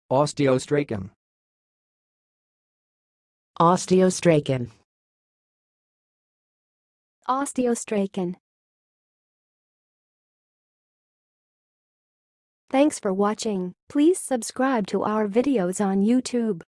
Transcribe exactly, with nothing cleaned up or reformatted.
Osteostracan. Osteostracan. Osteostracan. Thanks for watching. Please subscribe to our videos on YouTube.